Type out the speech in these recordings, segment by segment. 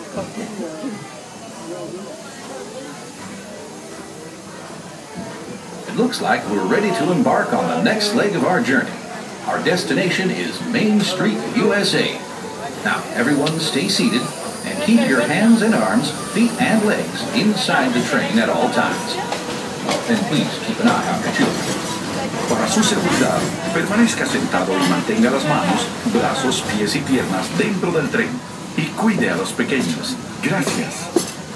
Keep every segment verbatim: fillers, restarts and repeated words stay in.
It looks like we're ready to embark on the next leg of our journey. Our destination is Main Street, U S A. Now, everyone stay seated and keep your hands and arms, feet and legs inside the train at all times. And please keep an eye on your children. Para su seguridad, permanezca sentado y mantenga las manos, brazos, pies y piernas dentro del tren. Y cuide a los pequeños. Gracias.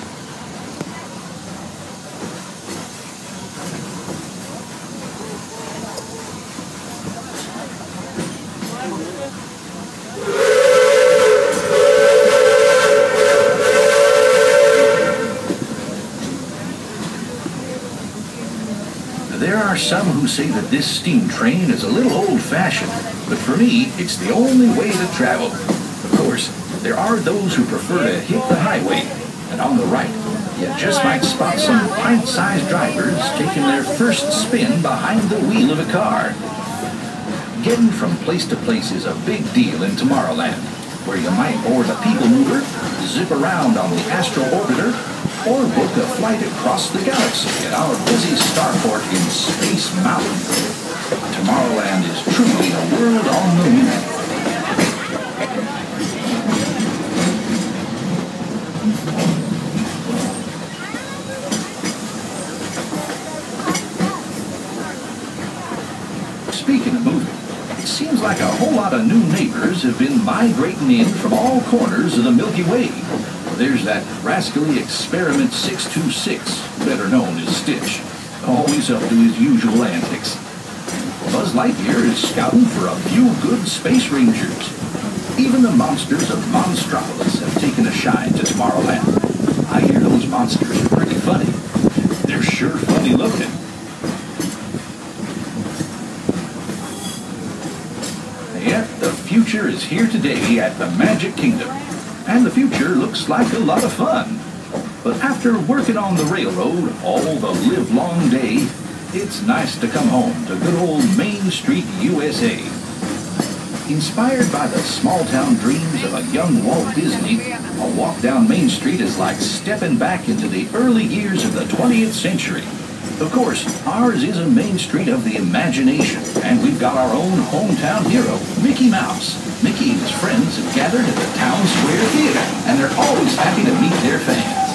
There are some who say that this steam train is a little old-fashioned, but for me, it's the only way to travel. Of course, there are those who prefer to hit the highway, and on the right, you just might spot some pint-sized drivers taking their first spin behind the wheel of a car. Getting from place to place is a big deal in Tomorrowland, where you might board a people mover, zip around on the Astro Orbiter, or book a flight across the galaxy at our busy starport in Space Mountain. Tomorrowland is truly a world on the move. Speaking of moving, it seems like a whole lot of new neighbors have been migrating in from all corners of the Milky Way. There's that rascally Experiment six two six, better known as Stitch, always up to his usual antics. Buzz Lightyear is scouting for a few good space rangers. Even the monsters of Monstropolis have taken a shine to Tomorrowland. I hear those monsters are pretty funny. They're sure funny looking. Yet the future is here today at the Magic Kingdom. And the future looks like a lot of fun. But after working on the railroad all the livelong day, it's nice to come home to good old Main Street, U S A. Inspired by the small-town dreams of a young Walt Disney, a walk down Main Street is like stepping back into the early years of the twentieth century. Of course, ours is a Main Street of the imagination, and we've got our own hometown hero, Mickey Mouse. Mickey and his friends have gathered at the Town Square Theater, and they're always happy to meet their fans.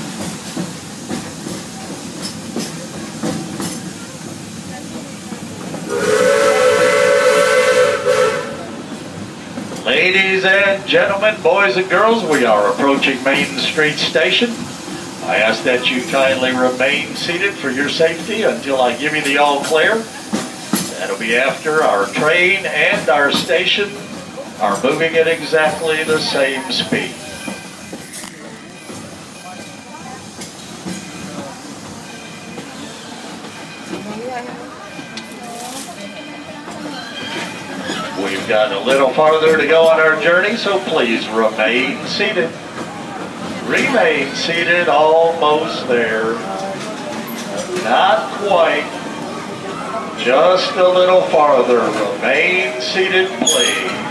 Ladies and gentlemen, boys and girls, we are approaching Main Street Station. I ask that you kindly remain seated for your safety until I give you the all clear. That'll be after our train and our station are moving at exactly the same speed. We've got a little farther to go on our journey, so please remain seated. Remain seated, almost there. Not quite. Just a little farther. Remain seated, please.